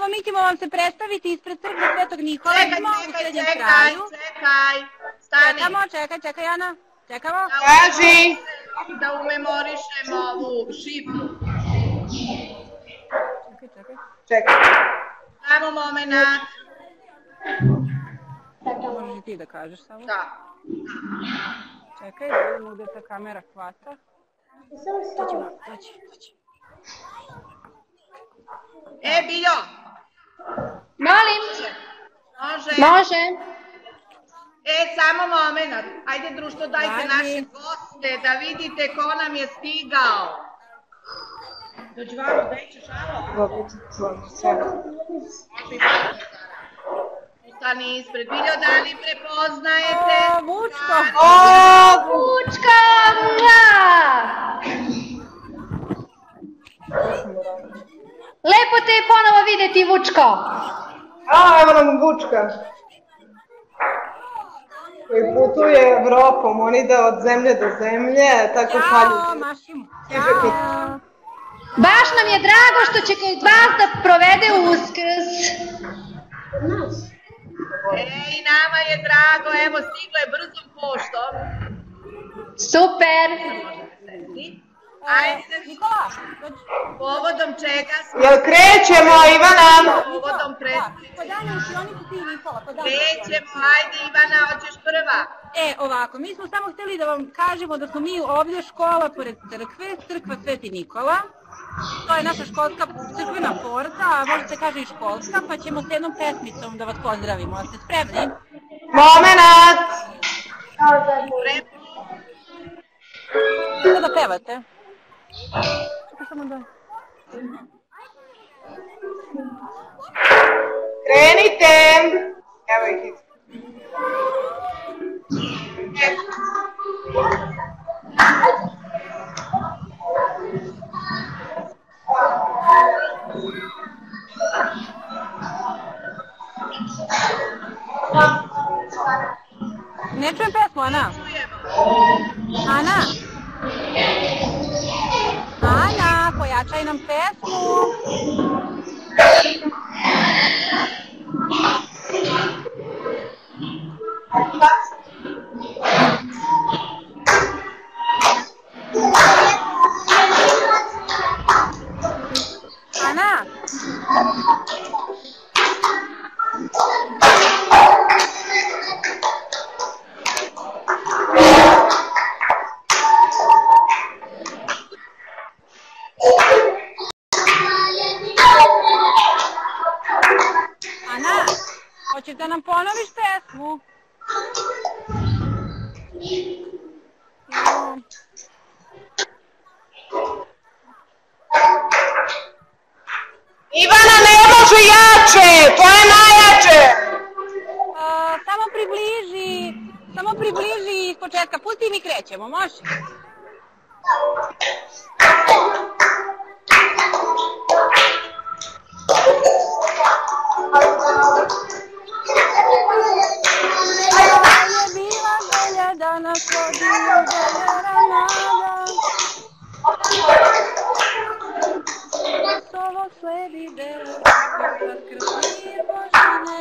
Evo, mi ćemo vam se predstaviti ispred crkve Svetog Nikole. Čekaj, stani. Čekaj, Ana. Čekamo. Kaži. Da umemorišemo ovu šifru. Čekaj. Samo moment. Možeš i ti da kažeš samo. Da. Čekaj, da vidimo gde ta kamera hvata. Doći. Biljo. Molim. Može. Samo moment. Ajde, društvo, dajte naše goste da vidite ko nam je stigao. Dođi vamo, gde ćeš, Alo? Stani ispred. Biljo, da li prepoznajete? Vučko. Vučka! Lepo te je ponovo videti, Vučko. Evo nam Vučka. Koji putuje Evropom, on ide od zemlje do zemlje, tako šalju. Ćao, mašimo. Ćao. Baš nam je drago što će kod vas da provede Uskrs. I nama je drago, evo stiglo je brzom poštom. Super. Ajde, Nikola, povodom čega smo... Jel krećemo, Ivana? Povodom predstavljanja. kod Anja u šionicu ti i Nikola. Krećemo, ajde Ivana, hoćeš prva. Ovako, mi smo samo hteli da vam kažemo da smo mi ovdje škola pored crkve, crkva Sveti Nikola. To je naša školska crkvena porta, a možda se kaže i školska, pa ćemo s jednom pesmicom da vas pozdravimo. Ste spremni? Momenat! Što da pevate? Čekaj samo da... Krenite! Evo ih. Ne čujem pesmu, Ana. Ana, pojačaj nam pesmu. Ana. Ana, hoćeš da nam ponoviš pesmu? Ivana, ne može jače, to je najjače. Samo približi iz početka, pusti i mi krećemo, može? Bila želja da nas vodi željera nada. Solo sledi delo, kad krvi Božine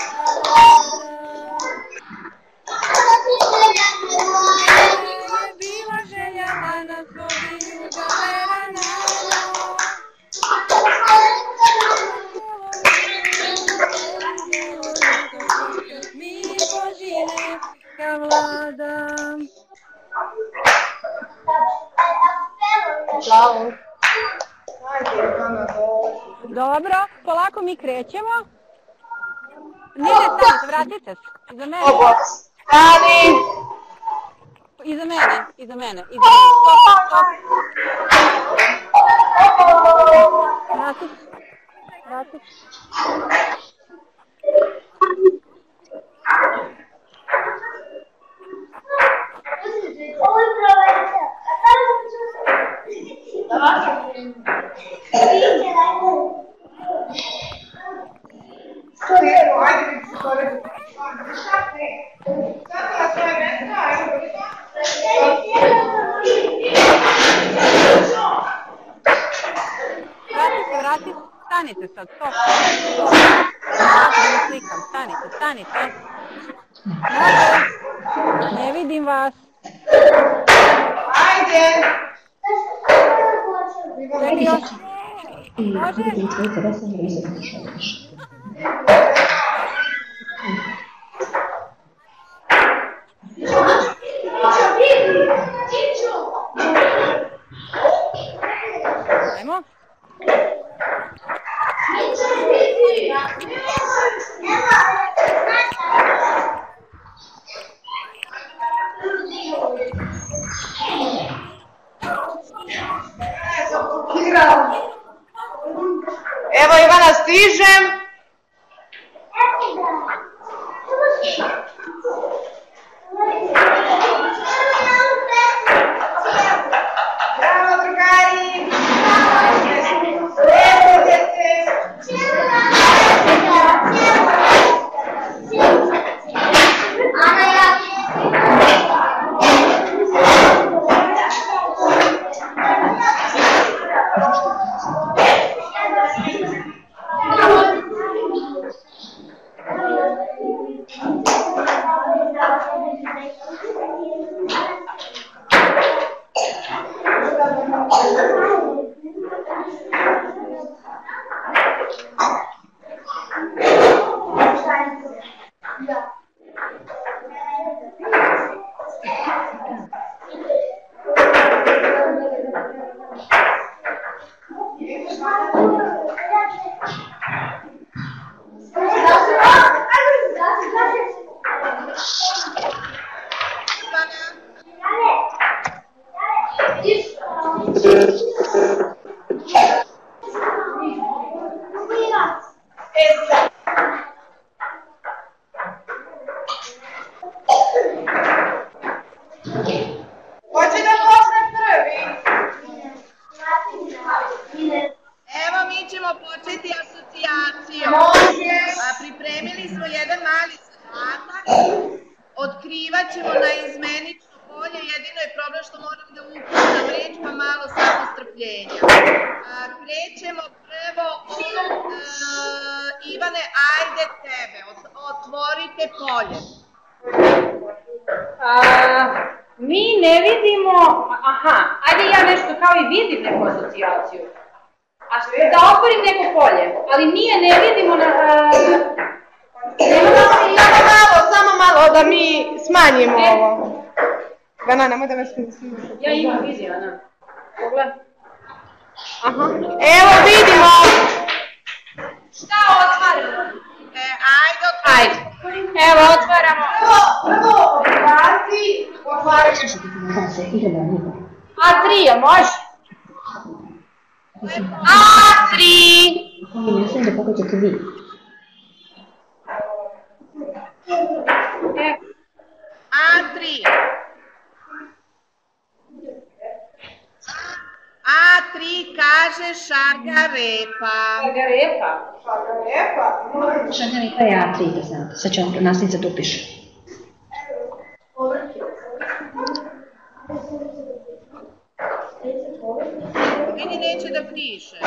je bila želja da nas vodi željera nada. Mi Božine ka vladam. Bravo. Ajde, Ivana, Dobro, polako mi krećemo. Ne, stanite, vratite se. Iza mene. Stani. Iza mene. Stop. Vrati se. Vrati se. stanite sad, stop. Slikam, stanite. Ne vidim vas. Ajde! Čekaj još. Može? Ajmo. Evo Ivana, stižem. Bravo, drugari. Hoće da počne prvi? Evo mi ćemo početi asocijacijom. Pripremili smo jedan mali zadatak. Otkrivat ćemo naizmenično polje, jedino je problem što moram da upuštam reč pa malo samo strpljenja. Krećemo prvo od Ivane, ajde tebe, otvorite polje. Mi ne vidimo, ajde ja nešto kao i vidim neku asocijaciju. A što da otvorim neko polje, ali mi je ne vidimo na... Samo malo da mi smanjimo ovo. Ivana, nemoj da me snimim. Ja imam viziju, Ana. Pogledaj. Evo vidimo. Šta otvaramo? Ajde. Evo, otvaramo. Prvo, obrazi, otvaramo. A3, jel može? A3! Ne znam da pogađate vi. A3. A3 kaže šargarepa. Šargarepa? Šargarepa je A3, da znate. Sad će vam nastavnica to piše. Meni neće da piše.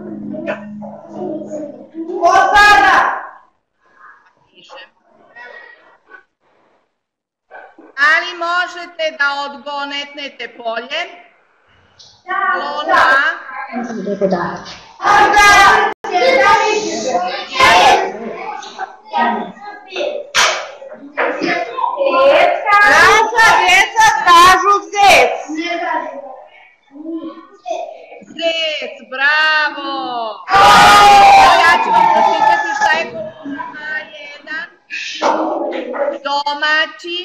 Ko sada? Piše. Ali možete da odgonetnete polje. Lona. Mislim da je podatak. Naša djeca kažu zec. Zec, bravo! Ja ću vam pročitati šta je kolona A1. Domaći.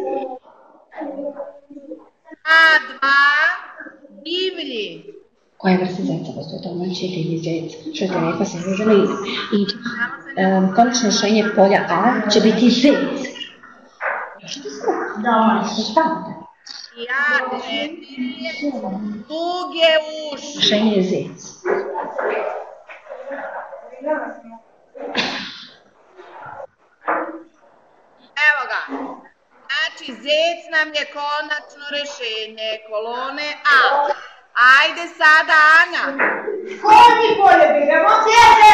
A2. Divlji. Koja vrsta zeca postoje domaći ili zec? Šargarepa se može i konačno rješenje polja A će biti zec. Što ti se da? Ja 4. Duge uši. Rješenje je zec. Evo ga. Znači, zec nam je konačno rješenje kolone A. Ajde sada, Ana. Koji polje biramo?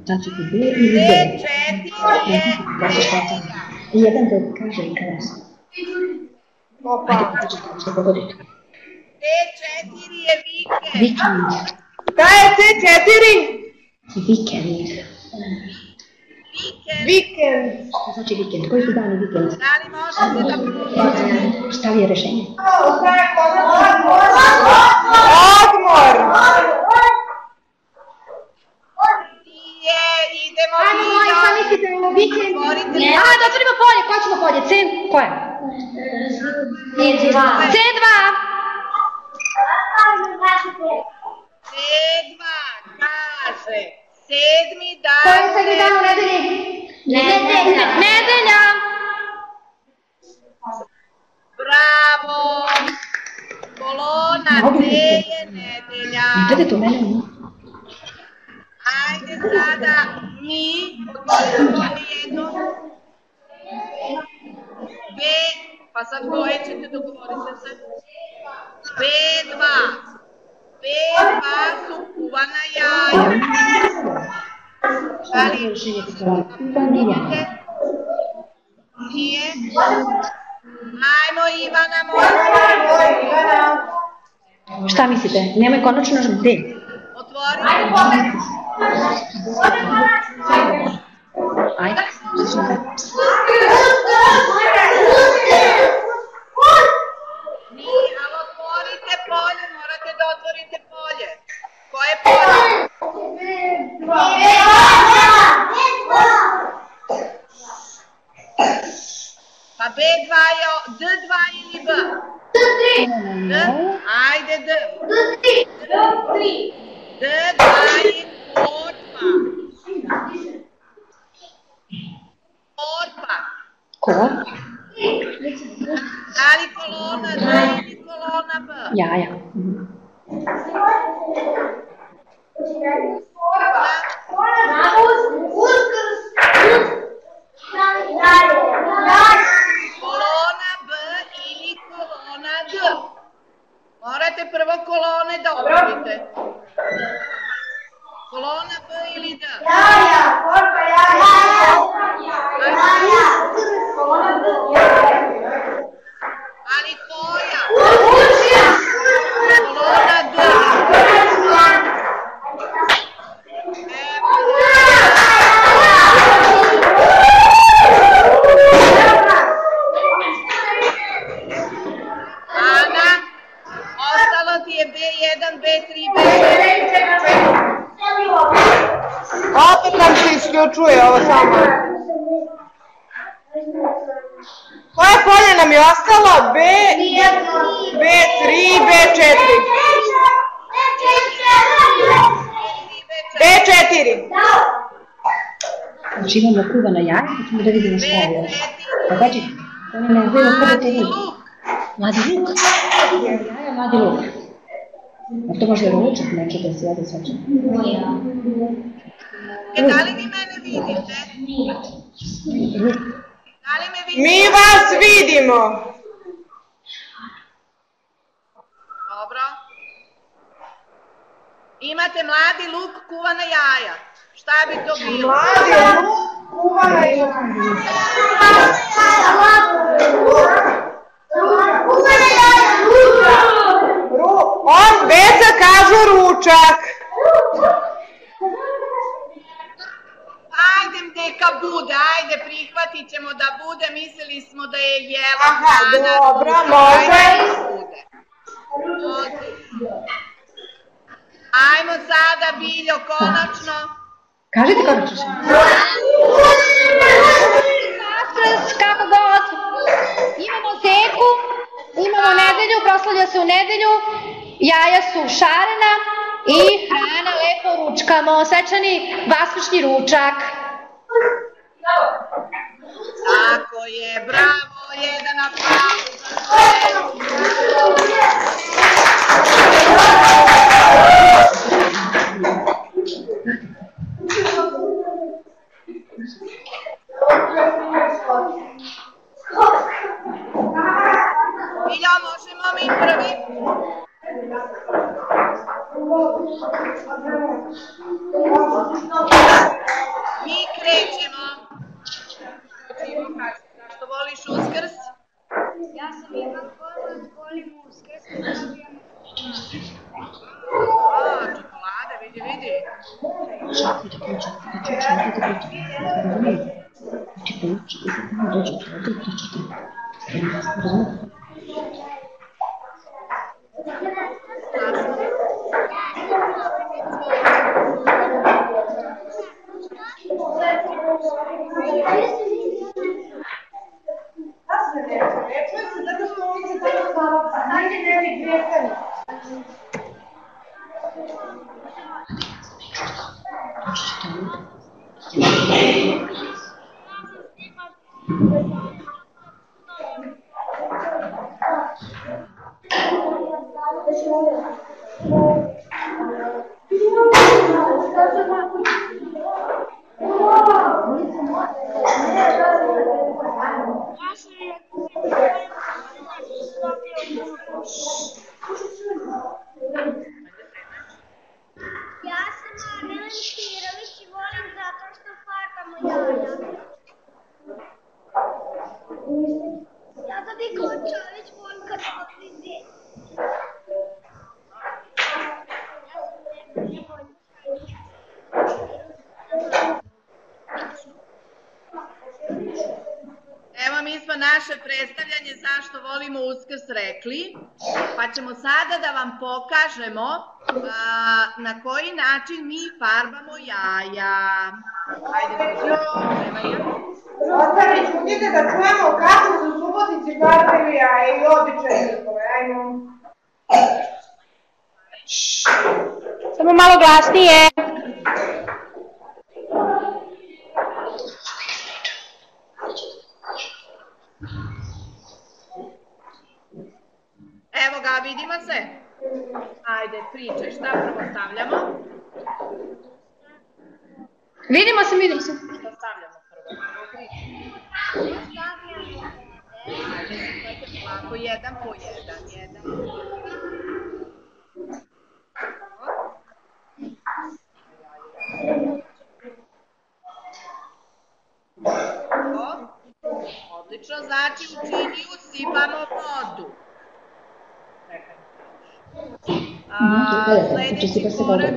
Sad ću ti B ili D. D4 je nedelja. Jedan da kaže i krasno. Opa. Ajde, što pogodite. D4 je vikend. Vikend. Šta je C4? Vikend. Vikend. Šta znači vikend? Koji su dani vikend? Da li možete da pogledate? Šta li je rešenje? Odmor. Idemo Šta mislite o vikend? Da otvorimo polje, koje ćemo polje? C? Koje? C2. C2. C2 kaže 7. dan. Koji je 7. dan u nedelji? Nedelja. Bravo. Kolona C je nedelja. Gledajte u mene. Ajde sada mi odgovorimo jedno. B, pa sad koje ćete dogovoriti se? B2. B2 su kuvana jaja. Da li nije? Ajmo Ivana, molim. Šta mislite? Nemoj konačno D. Otvori. Ajde. Nije, ali otvorite polje, morate da otvorite polje. Koje polje? Pa B2 je D2 ili B? D? Ajde D. D2 je korpa. Korpa. Korpa. Da li kolona D ili kolona B? Jaja. Kolona B ili kolona D? Morate prvo kolone da otvorite. Kolona B ili D? Jaja, korpa jaja. Ali koja? Kolona D. Ana, ostalo ti je B1, B3, B4. Opet nam se isključuje ovo samo. Koje polje nam je ostalo? B3, B4. B4. Znači imamo kuvana jaja, pa ćemo da vidimo šta je još. Pa gađi, oni ne znaju kada te vidi. Mladi luk. Jaja, mladi luk. A to možda je ručak, neće da se jede svačan. Da li vi mene vidite? Da li me vidite? Mi vas vidimo. Dobro. Imate mladi luk, kuvana jaja. Šta bi to bilo? Mladi luk, kuvana jaja. Deca kažu ručak. Ajde neka bude, ajde prihvatit ćemo da bude, mislili smo da je jelo. Aha, dobro, može. Ajmo sada, Biljo, konačno. Kažite konačno. Kako god. Imamo zeku, imamo nedelju, proslavlja se u nedelju, jaja su šarena i hrana lepo ručkamo. Svečani vaskršnji ručak. Tako je, bravo, jedan aplauz. Biljo, možemo mi prvi? Mi krećemo. Zašto voliš Uskrs? Ja sam Ivan Horvat, volim Uskrs. Čokolade, vidi. Ja sam Adela Spirović i volim zato što farbamo jaja. Ja sam Nikola Čović, volim kad otvorim dete. Evo mi smo naše predstavljanje zašto volimo Uskrs rekli, pa ćemo sada da vam pokažemo na koji način mi farbamo jaja. Ajde, Ostani, čutite da čujemo kako su Subotici farbaju jaja i običaj njihove, ajmo. Samo malo glasnije. Evo ga, vidimo se? Ajde, pričaj, šta prvo stavljamo? Vidimo se. Šta stavljamo prvo? Ajde, sipajte polako, jedan po jedan. Odlično, znači u činiju sipamo vodu. Sljedeći korak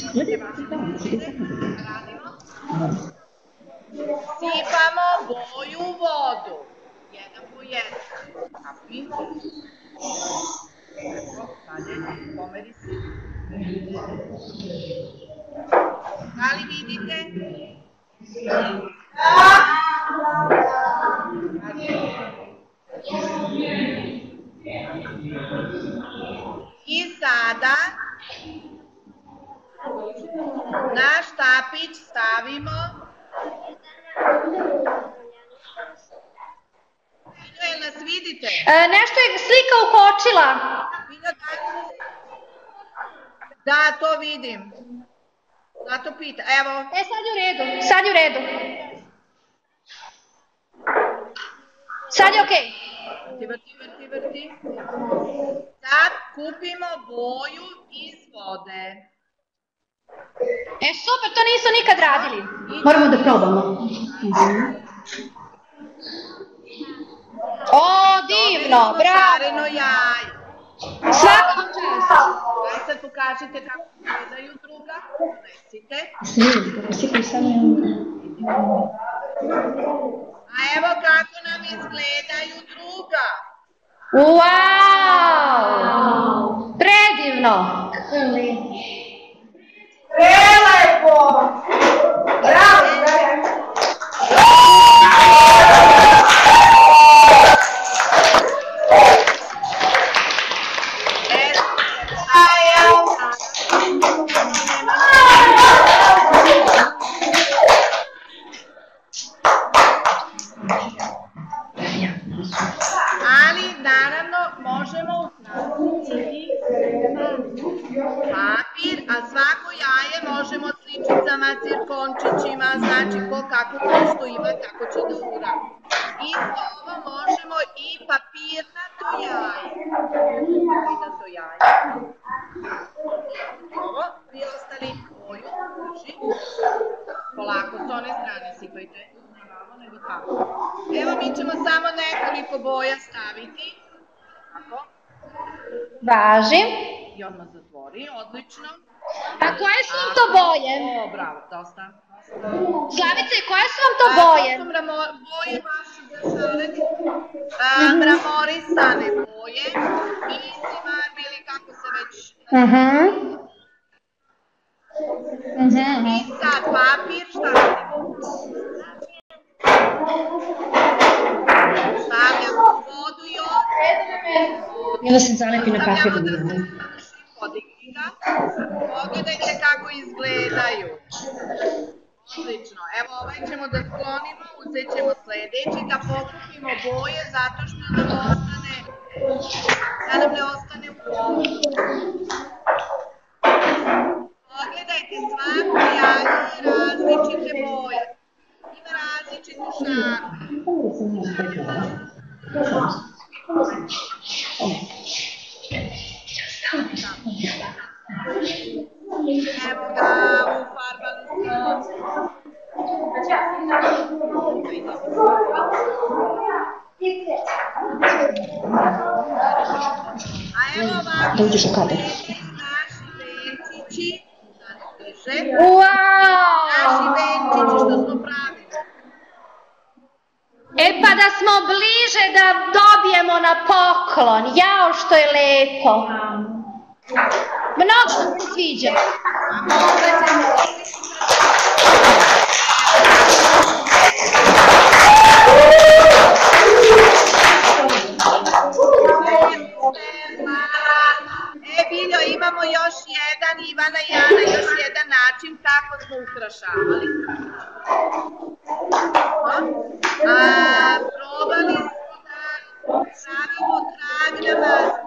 sipamo boju u vodu. Jedan po jedan. Kapi. Dalje, pomeri se. Da li vidite? I sada naš štapić stavimo. Jel nas vidite? Nešto je slika ukočila. Da, to vidim. Zato pita, evo. Sad je u redu. Sad je okej. Vrti. Sad kupimo boju iz vode. Super, to nisu nikad radili. Moramo da probamo. O, divno, bravo. Šareno jaje. Svaka vam čast. Daj sad pokažite kako izgledaju druga. Donesite. Sipaj samo. A evo kako nam izgledaju druga. Wow! Predivno. Prelepo! Bravo, Zara! Ali naravno možemo ukrstiti papir, a svako jaje možemo sličicama, cirkončićima, znači ko kakvu poštu ima, tako će da uradi. Isto ovo možemo i papirnato jaje. Papirnato jaje. Ovo, vi ostali boju, drži. Polako, s one strane. staviti. Tako. Važi. I odmah zatvori, odlično. A koje su vam to boje? O, bravo, dosta. Slavice, koje su vam to boje? To su boje vaše zašareni, mramorisane boje, easy marble ili kako se već... I sad papir, šta radimo? Stavljamo vodu i I onda se zalepi na papir. podigni ga. Pogledajte kako izgledaju. Odlično. Evo ovaj ćemo da sklonimo, uzet ćemo sledeći, da pokupimo boje zato što nam ne ostane u kovu. Pogledajte, svako jaje je različite boje. Ima različitu šarmu. Evo ga, ufarbali smo. A evo ovako naši venčići. Naši venčići što smo pravili. E pa da smo bliže da dobijemo na poklon. Jao što je lepo. Mnogo se sviđa. Biljo, imamo još jedan, Ivana i Ana, još jedan način kako smo ukrašavali. Probali smo da pravimo trag na maske.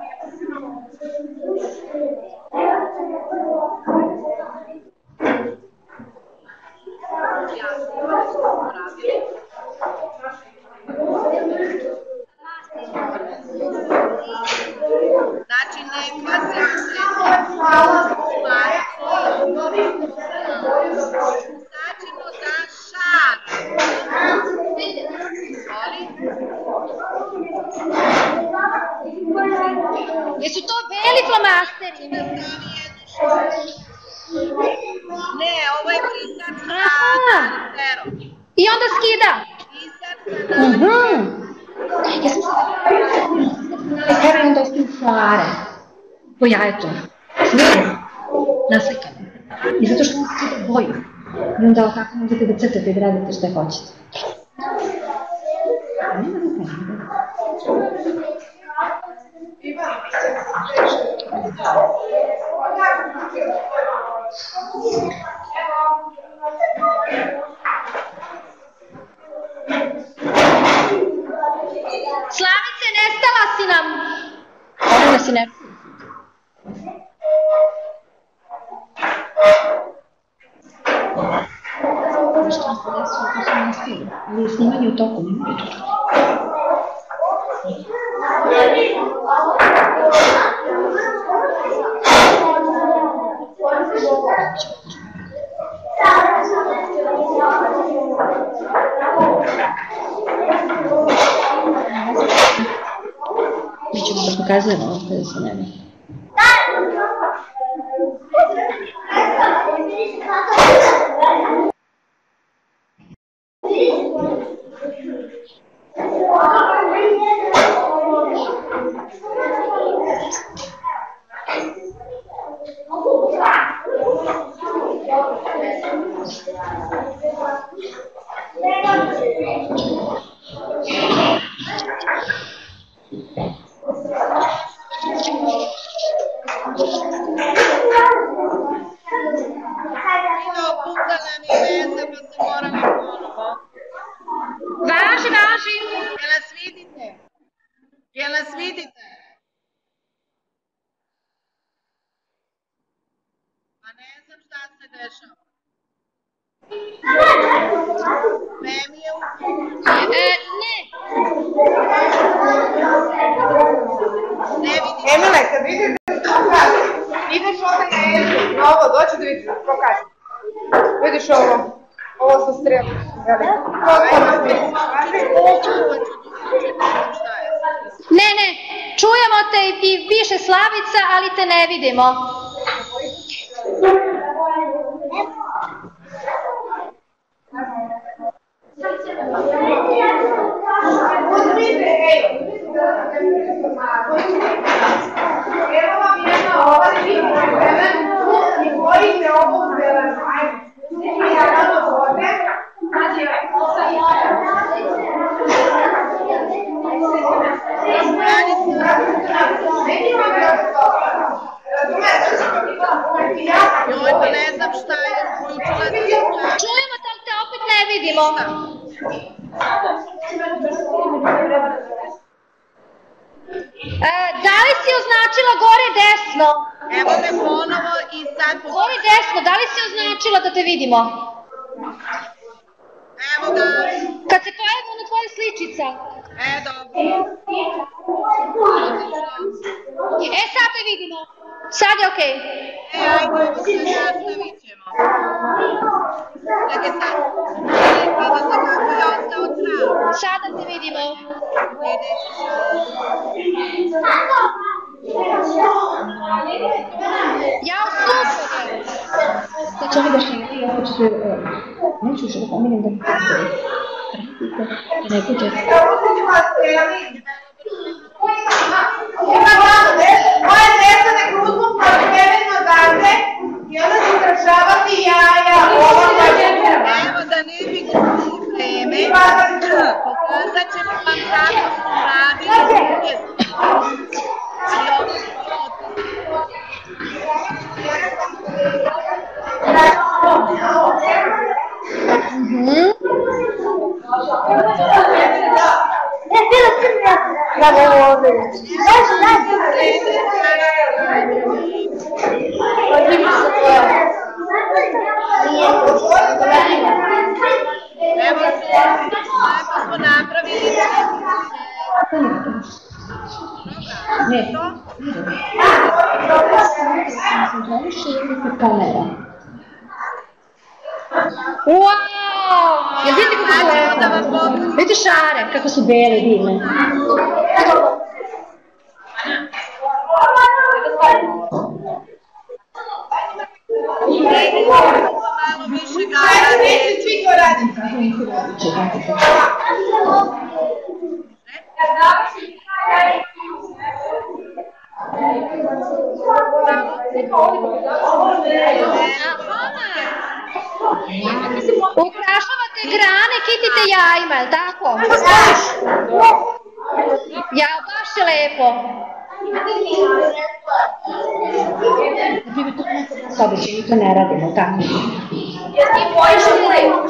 Znači, ne kvasimo se. Sad ćemo da šaramo. Jesu to beli flomasteri? Ne, ovo je pisac sa terom. I onda skida? Pisac Ja sam se tera i onda ostavim flare po jajetu. Sve naslikane. I zato što vam skida boju. I onda tako možete da crtate i da radite šta hoćete. Slavice, nestala si nam. Ovo da si ne... Nešto nam se desilo, to su nestili. Ali je snimanje u toku, ne mogu to. Mi ćemo da pokazujemo ovo kada se ne bi. Jel nas vidite? Pa ne znam šta se dešava. Memi je Ne. Ne vidim. Emile, kad vidiš da ideš ovdje na ovo, doći da vidiš, pokaži. Vidiš ovo, ovo su streli. To nas misli. Ovo ću šta je. Ne, čujemo te i piše Slavica, ali te ne vidimo. Evo vam jedna ova koji se obuzela Joj, pa ne znam šta je uključila. Čujemo da te opet ne vidimo. Da li si označila gore desno? Evo me ponovo i sad... Gore desno, da li si označila da te vidimo? Evo ga. Kad se pojavi ona tvoja sličica. Dobro. Sad te vidimo. Sad je okej. Ajde, nastavit ćemo. Čekaj sad. Vidi se kako je ostao trav. Sada te vidimo. Jao, super! Sad će oni baš ne ja ću se... Neću još da pominim da mi ne bude. Moje deca nek uzmu protiveno odavde i onda će ukrašavati jaja. Evo da ne bi gubili vreme, pokazat ćemo vam kako su radili druge stvari. Evo kako smo napravili. Ne. Wow! Jel vidite kako su lepo? Vidite šare, kako su bele, divne. Malo više gara. Neće svi to raditi. Ukrašavate grane, kitite jajima, je li tako? Ja, baš je lepo. Sada će mi to ne radimo, tako. Jel ti bojiš ili ne?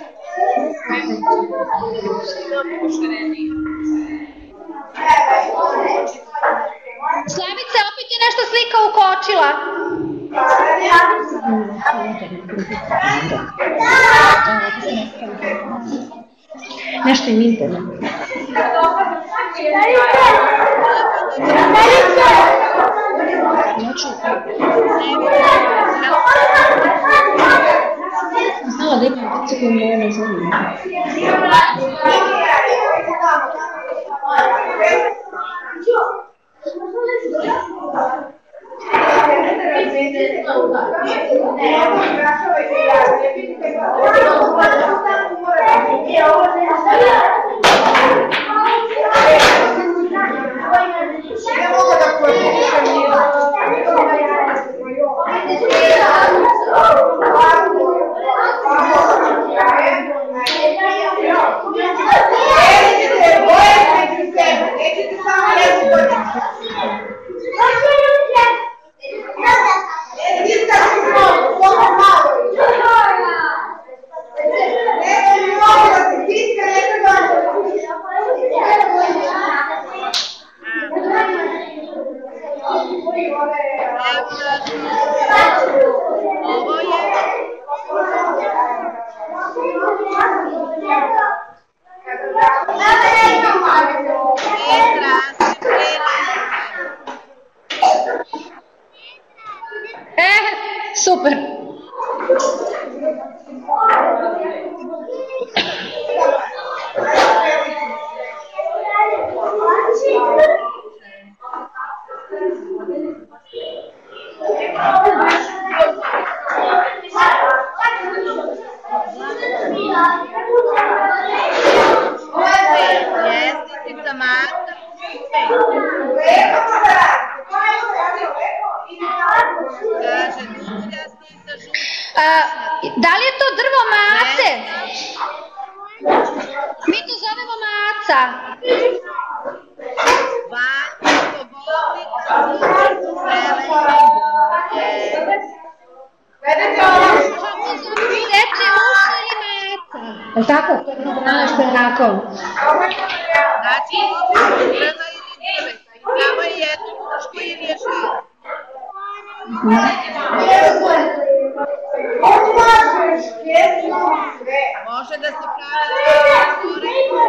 Slavice, opet je nešto slika ukočila. Nešto im internet. Znala da imam djecu koji me ne zanima. Super. Da li je to drvo mace? Mi to zovemo maca. Vanjsko bolnicu, zeleno boje. Gledajte ovo. Deče uša i maca. Je li tako? To je banana što je onako. Znači, drva ili drveta. I tamo je jedno muško i rješenje. Može da se pravi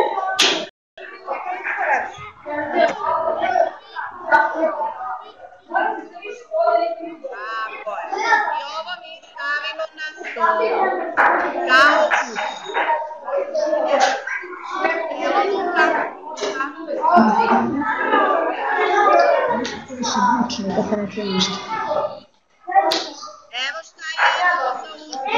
Tako je. I ovo mi stavimo na stol. Kao Evo šta je to za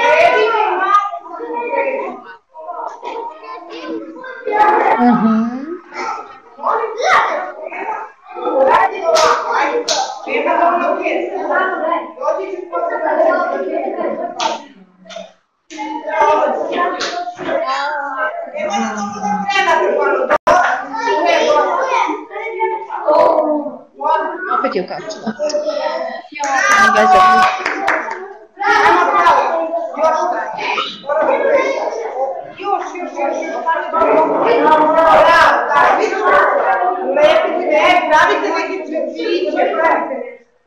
Opet je ukačila. Pravite neke cvetiće, pravite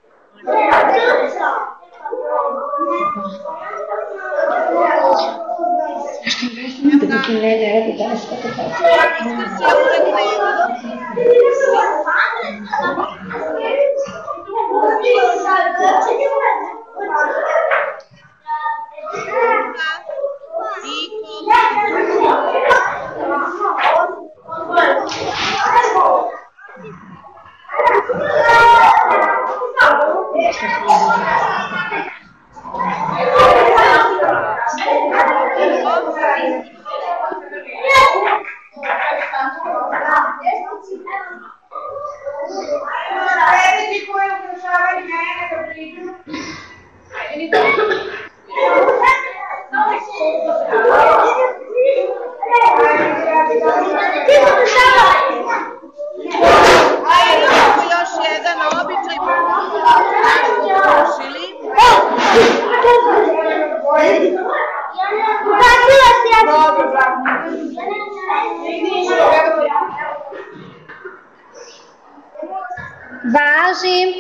Važim.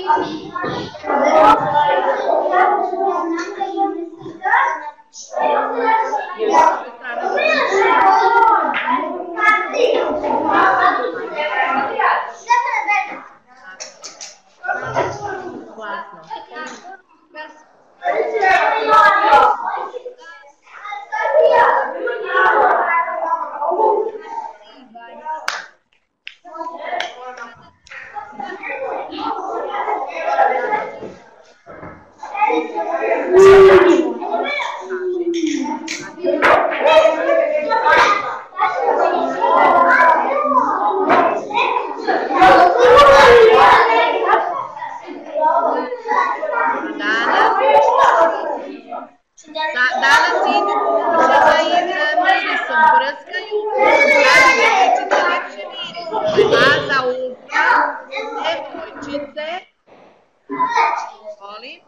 Danas idu kućama i mirisom brskaju, radi devojčice lepše miris. A za utra, devojčice, molim.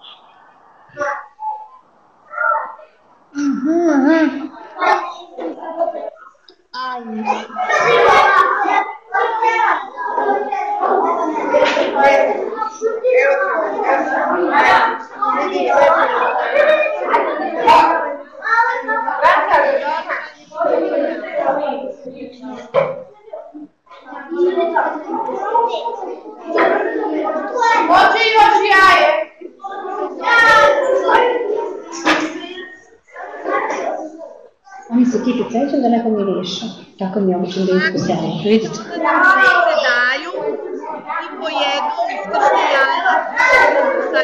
Oni se kipi cvećem da neko miriše. Tako mi obično da iskusemo. Vidite. Se daju i pojedu uskršnje jaja sa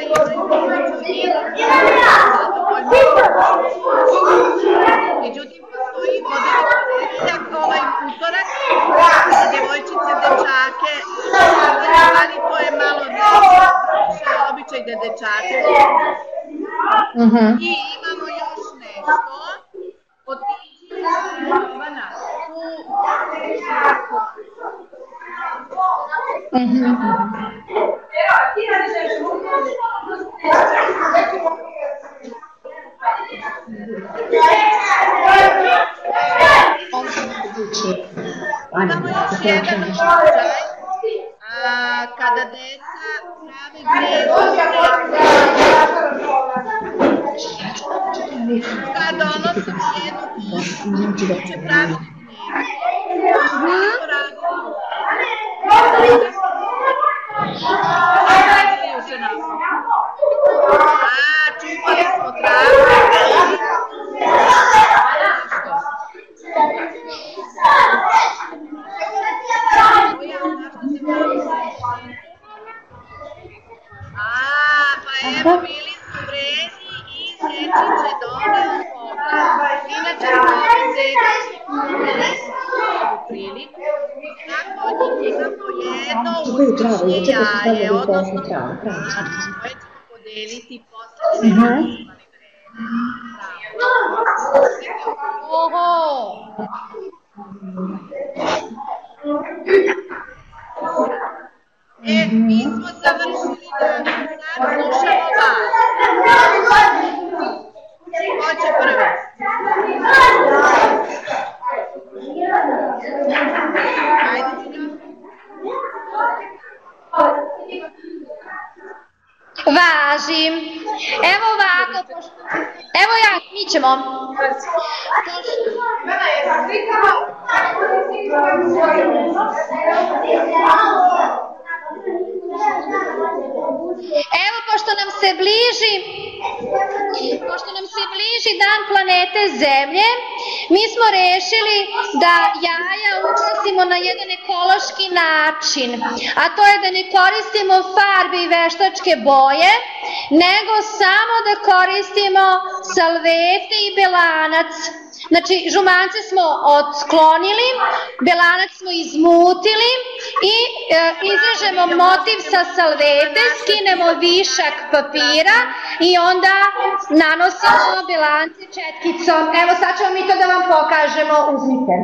Međutim, postoji vodeni ponedeljak, ovaj utorak, djevojčice, dečake, ali to je malo više običaj da dečake. I imamo još Kad donosim jednu kuću, će praviti čupali smo travu. Pa evo bili su vrezi i zečiće doneo koga. Inače ovi zečići u priliku da od njih imamo jedno uspješće jaje, odnosno koje ćemo podeliti posle. Mi smo završili da sad slušamo vas. Ko će prvi? Važim. Evo ovako. Evo ja, mi ćemo. Evo, pošto nam se bliži dan planete Zemlje, mi smo rešili da jaja ukrasimo na jedan ekološki način, a to je da ne koristimo farbe i veštačke boje, nego samo da koristimo salvete i belanac. Znači, žumance smo otklonili, belanac smo izmutili i izrežemo motiv sa salvete, skinemo višak papira i onda nanosimo belance četkicom. Evo, sad ćemo mi to da vam pokažemo, uzmite.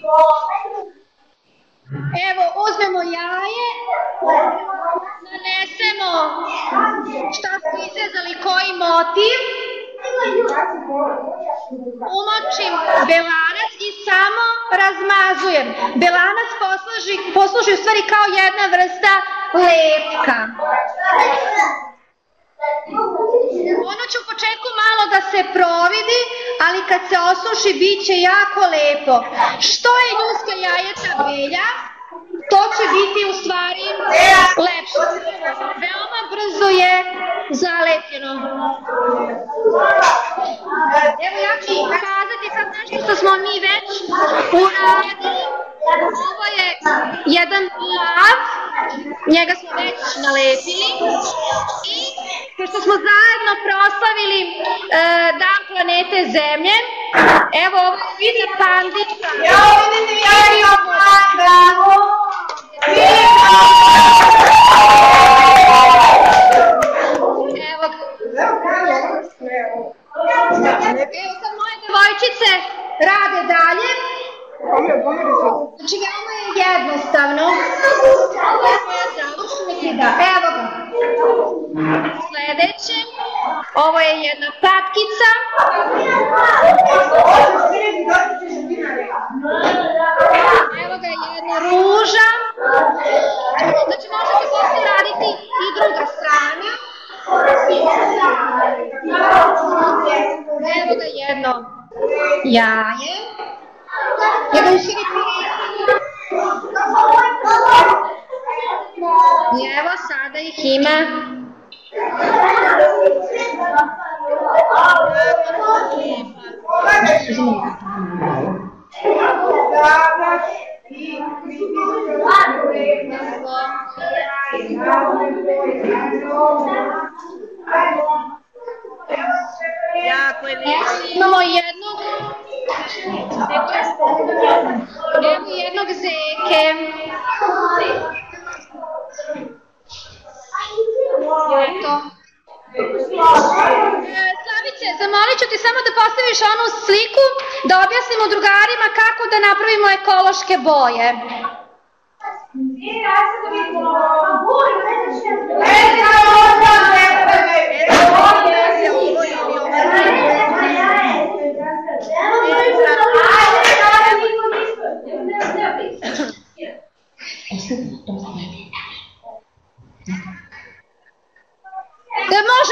Evo, uzmemo jaje, nanesemo šta smo izrezali, koji motiv, umočim belanac i samo razmazujem. Belanac posluži u stvari kao jedna vrsta lepka. Ono će u početku malo da se providi, ali kad se osuši bit će jako lepo. Što je ljudska jajeta belja, to će biti u stvari lepše. Veoma brzo je zalepljeno. Evo ja ću pokazati sad nešto što smo mi već uradili. Ovo je jedan lav, njega smo već nalepili i pošto smo zajedno proslavili Dan planete Zemlje, evo ovo je fina pandica. Evo vidite, ja imam panda. Evo sad moje devojčice rade dalje. Znači veoma je jednostavno. Evo ga. Sledeće. Ovo je jedna patkica. Evo ga jedna ruža. Znači možete posle raditi i druga strana. Evo ga jedno jaje. Jedan širiti. I evo sada ih ima. Imamo jednog zeke. Slavice, zamolit ću ti samo da postaviš onu sliku, da objasnimo drugarima kako da napravimo ekološke boje.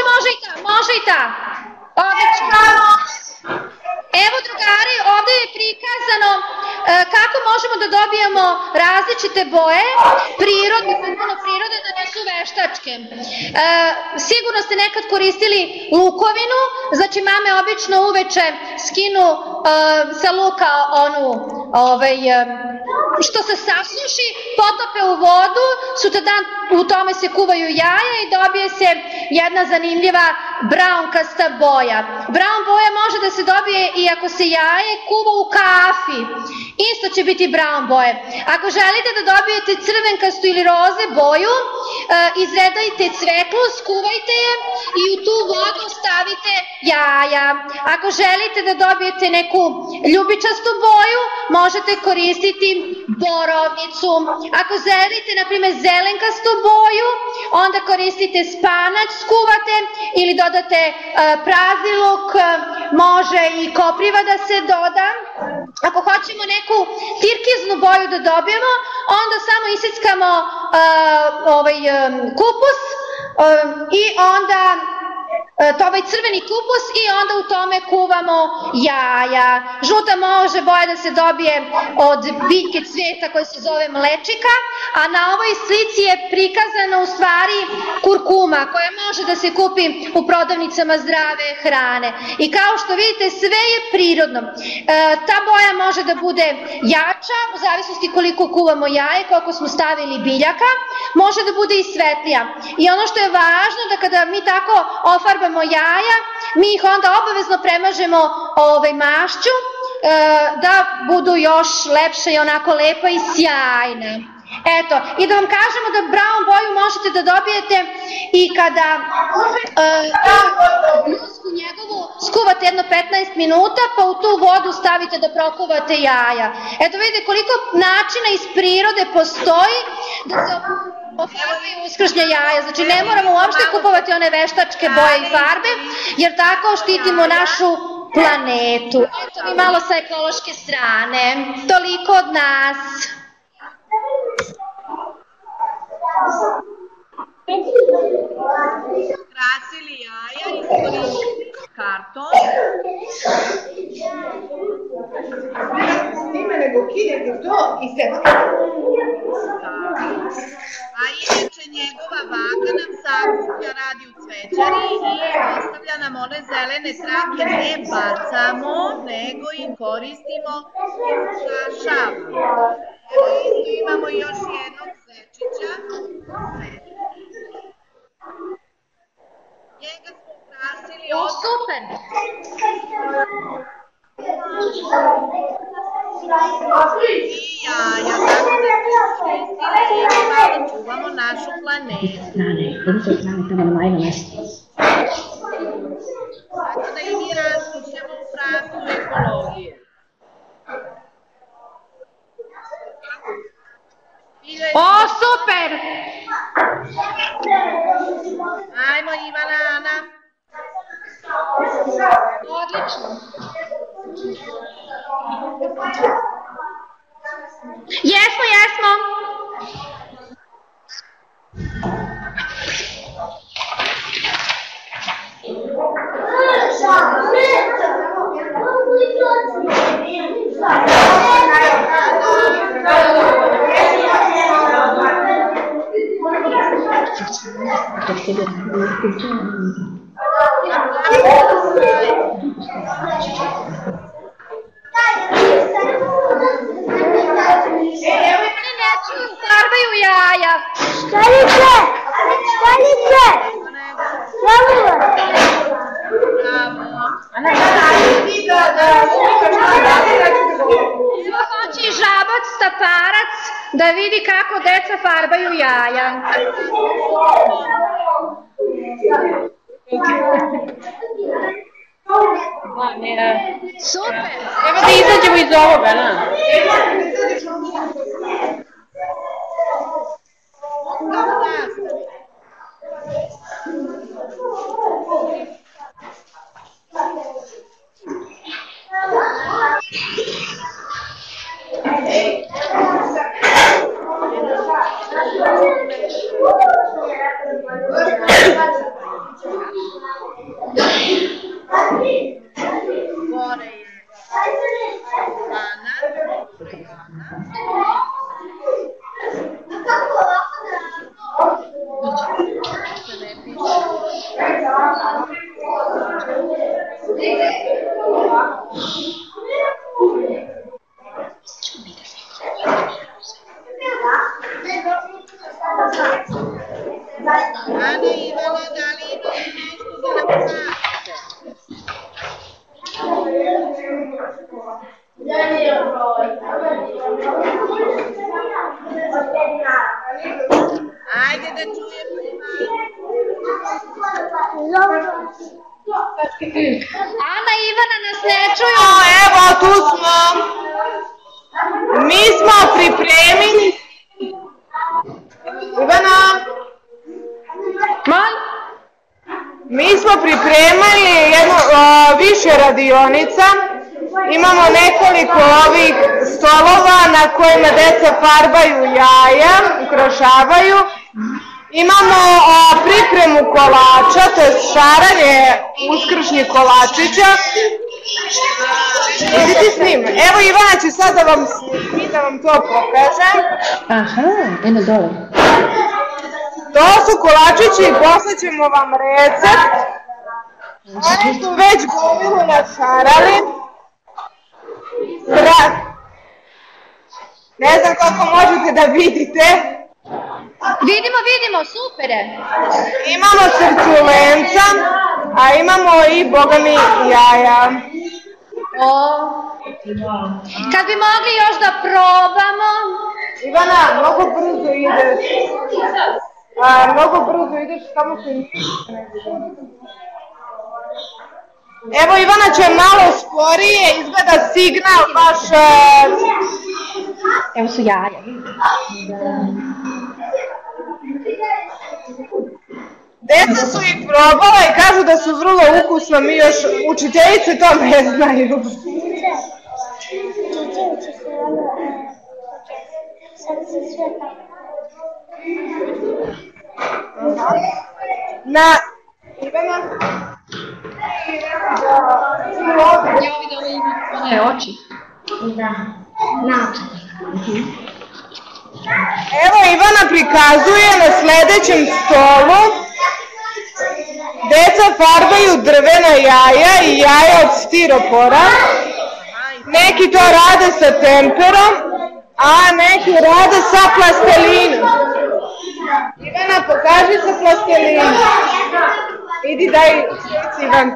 Može i ta. Odlično. Evo drugari, ovdje je prikazano kako možemo da dobijemo različite boje, prirodne, da nisu veštačke. Sigurno ste nekad koristili lukovinu, znači mame obično uveče skinu sa luka onu što se sasuši, potope u vodu, sutradan u tome se kuvaju jaja i dobije se jedna zanimljiva braunkasta boja. Brown boja može da se dobije i ako se jaje kuva u kafi. Isto će biti brown boje. Ako želite da dobijete crvenkastu ili roze boju, izredajte cveklu, skuvajte je i u tu vodu stavite jaja. Ako želite da dobijete neku ljubičastu boju, možete koristiti borovnicu. Ako želite, na primjer, zelenkastu boju, onda koristite spanać, skuvate ili dodate prazni luk, može i kopriva da se doda. Ako hoćemo neku tirkiznu boju da dobijemo, onda samo isickamo kupus i onda ovaj crveni kupus i onda u tome kuvamo jaja. Žuta može boja da se dobije od biljke cveta koja se zove mlečika, a na ovoj slici je prikazana u stvari kurkuma koja može da se kupi u prodavnicama zdrave hrane. I kao što vidite, sve je prirodno. Ta boja može da bude jača, u zavisnosti koliko kuvamo jaje, koliko smo stavili biljaka, može da bude i svetlija. I ono što je važno da kada mi tako ofarbamo jaja, mi ih onda obavezno premažemo mašću da budu još lepše i onako lepa i sjajna. Eto, i da vam kažemo da brown boju možete da dobijete i kada muzgu njegovu skuvate jedno 15 minuta, pa u tu vodu stavite da prokuvate jaja. Eto, vidite koliko načina iz prirode postoji da se ofarbaju uskršnja jaja. Znači, ne moramo uopšte kupovati one veštačke boje i farbe, jer tako štitimo našu planetu. Eto mi malo sa ekološke strane. Toliko od nas. Krasili jaja, iskoristili karton. S time nego kidete to i seckate. A inače njegova baka nam sakuplja, radi u cvećari i ostavlja nam one zelene trake, ne bacamo, nego ih koristimo za šalu. Evo isto imamo još jednog sečića. Njega smo ukrasili od... Super! I jaja, tako da smo koristili i malo čuvamo našu planetu. Tako da i mi razmišljamo u pravcu ekologije. O, super! Ajmo Ivana, Ana. Odlično. Jesmo, jesmo. Farbaju jaja. Škalice! Škalice! Evo hoće i žabac, staparac, da vidi kako deca farbaju jaja. Super! Evo da izađemo iz ovoga, na? Ana i Ivana, da li imate nešto da nam kažete? Ajde da čujemo Ana i Ivana nas ne čuju. Evo, tu smo. Mi smo pripremili... Ivana? Mi smo pripremili više radionica. Imamo nekoliko ovih stolova na kojima deca farbaju jaja, ukrašavaju. Imamo pripremu kolača, to je šaranje uskršnjih kolačića. Idite s njim. Evo Ivana će sad da vam to pokaže. Aha, eno dole. To su kolačići i poslaćemo vam recept. Oni su već gomilu našarali. Ne znam kako možete da vidite. Vidimo, super je. Imamo srculenca, a imamo i, boga mi, jaja. Kad bi mogli još da probamo. Ivana, mnogo brzo ideš, samo se ništa ne vidim. Evo Ivana će malo sporije, izgleda signal baš... Evo su jaja. Deca su ih probala i kažu da su vrlo ukusno, mi još učiteljice to ne znaju. Na... Ivana? Ne, oči. Evo Ivana prikazuje na sledećem stolu. Deca farbaju drvena jaja i jaja od stiropora. Neki to rade sa temperom, a neki rade sa plastelinom. Ivana, pokaži sa plastelinom. Idi daj slici Ivan.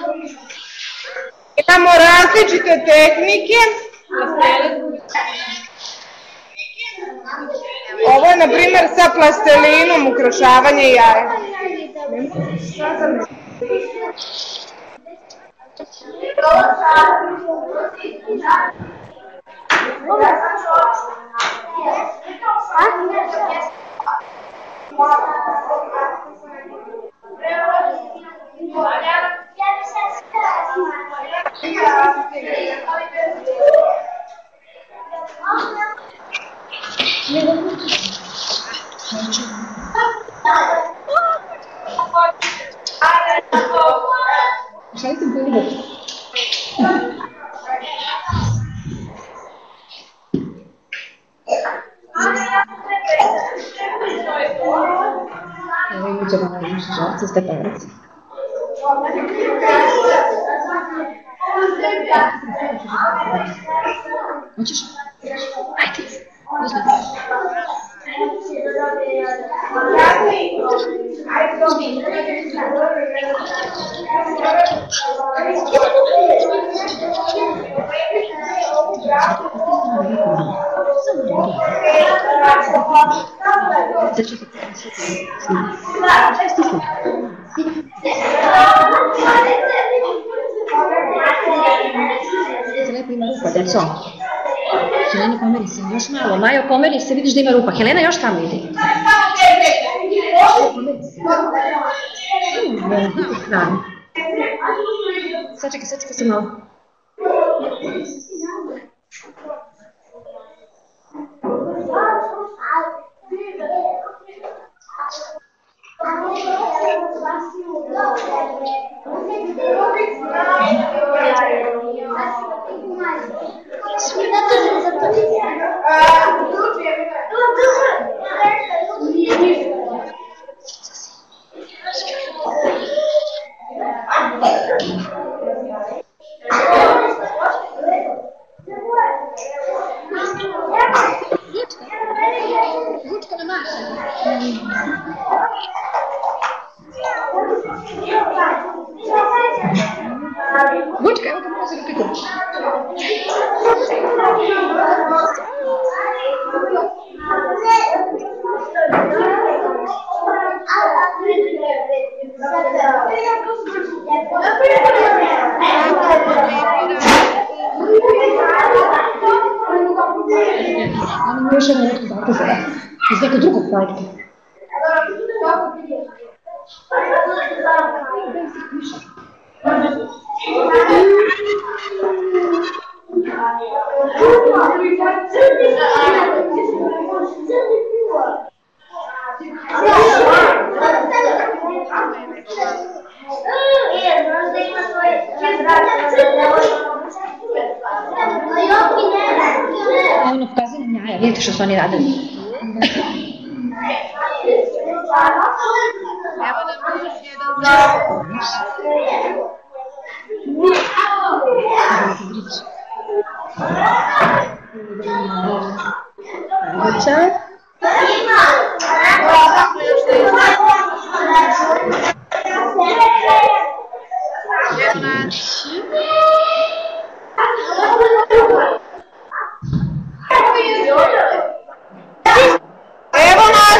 Imamo različite tehnike. Ovo je, na primjer, sa plastelinom ukrašavanje jaja. Evo imat ćemo na naše žalce stepenice. Hoćeš? Ajde, uzmi. Se lepo ima rupa, deco. Helena, pomeri se, još malo. Majo, pomeri se, vidiš da ima rupa. Helena, još tamo ide. Sačekaj se malo. Ručka na maša. projekte. Ono pokazuje nam jaja, vidite što su oni radili. Evo nam još jedan zakon. Evo nas!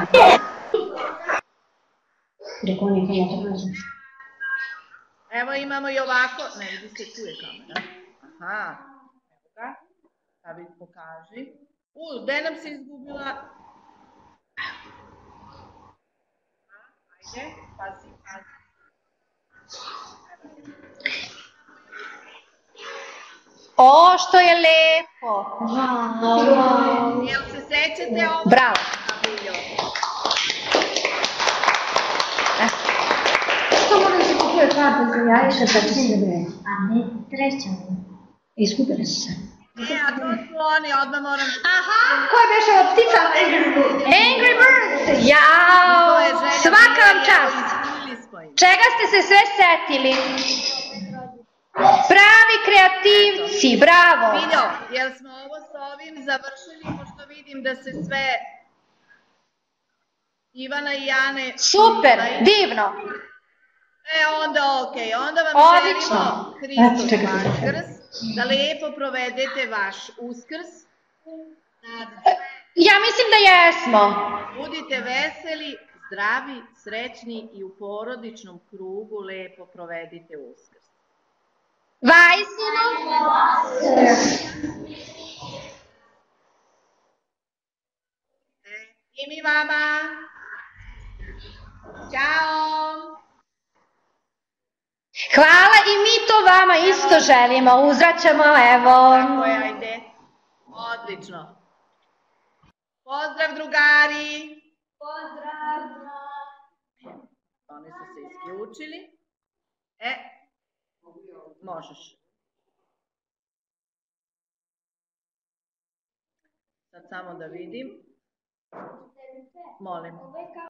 Evo imamo i ovako, ne vidi se, tu je kamera. Aha, evo ga, David pokaži. Gde nam se izgubila? Ajde, pazi. O, što je lepo. Jel se sećate ovo? Bravo. Što moram se kupio karta za jaje kad da će bre? A ne, trećamo. Izgubili su se. A to su oni, odmah moram... Aha, ko je beše od ptica? Angry Birds. Jao, svaka vam čast. Čega ste se sve setili? Pravi kreativci, bravo. Miljo, jel smo ovo s ovim završili, pošto vidim da se sve Ivana i Jane... Super, divno. Onda okej, onda vam Odlično. želimo Hristos Vaskrs, da lepo provedete vaš Uskrs. Ja mislim da jesmo. Budite veseli, zdravi, srećni i u porodičnom krugu lepo provedite Uskrs. Vajsino. I mi vama. Ćao. Hvala i mi to vama isto želimo. Uzvraćamo, evo. Tako je, ajde. Odlično. Pozdrav, drugari. Pozdrav. Oni su se isključili. Možeš. Sad samo da vidim. Molim.